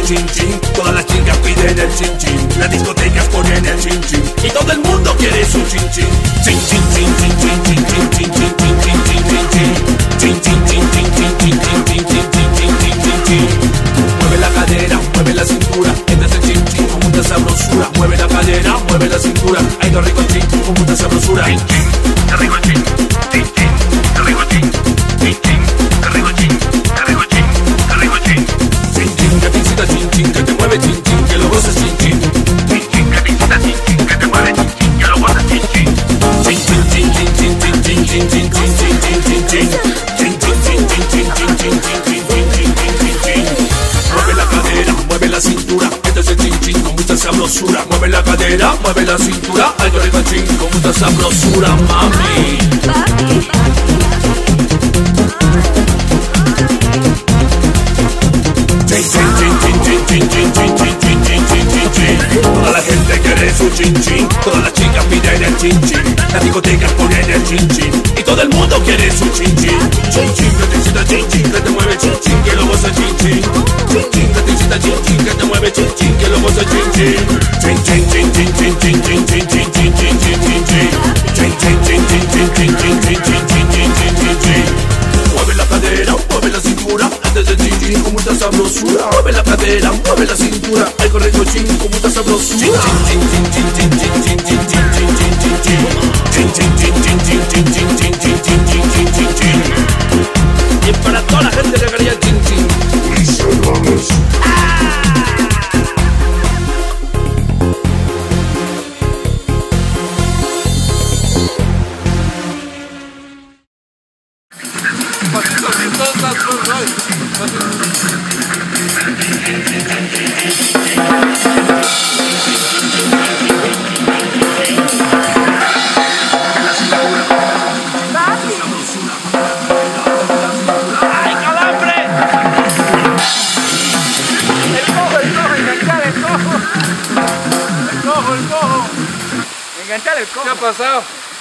chin chin. Todas las chicas piden el chin chin. Las discotecas ponen el chin chin. Y todo el mundo quiere su chin chin. Chin chin chin chin chin chin chin chin chin chin chin chin chin. Chin chin chin chin chin chin chin chin chin chin chin chin chin. Mueve la cadera, mueve la cintura. Este es el chin chin con mucha sabrosura. Mueve la cadera, mueve la cintura. Ay, qué rico chin con mucha sabrosura. Chin chin, qué rico chin. Chin chin, qué rico chin. Chin chin, qué rico chin. Qué rico chin, qué rico chin. Chin chin, que te incita chin chin, que te mueve chin chin, que lo goces chin chin. Chin chin, que te incita chin chin, que te mueve chin chin, que lo goces chin chin. Chin chin chin chin chin chin chin chin chin chin chin chin chin. Chin chin chin chin chin chin chin chin chin chin chin chin. Mueve la cadera, mueve la cintura. Este es el chin chin con mucha sabrosura. Mueve la cadera, mueve la cintura. Ay, qué rico chin con mucha sabrosura, mami. Chin chin chin chin chin chin chin chin chin chin chin chin chin. Toda la gente quiere su chin chin. Todas las chicas piden el chin chin. Las discotecas ponen el chin chin. Y todo el mundo quiere su chin chin. Chin chin, que te incita chin chin, que te mueve chin chin, que lo goza chin chin. Chin chin, que te incita chin chin, que te mueve chin chin, que lo goza chin chin. Chin chin chin chin chin chin chin chin chin chin chin chin chin. Chin chin chin chin chin chin chin chin chin chin chin chin. Mueve la cadera, mueve la cintura. Antes de chin chin con mucha sabrosura. Mueve la cadera, mueve la cintura. Ay, qué rico chin con mucha sabrosura. Chin chin chin chin chin chin chin chin chin chin chin chin chin. Chin chin chin chin chin chin chin chin chin chin chin chin chin. Y para toda la gente que quería chin chin. ¿Qué ha pasado?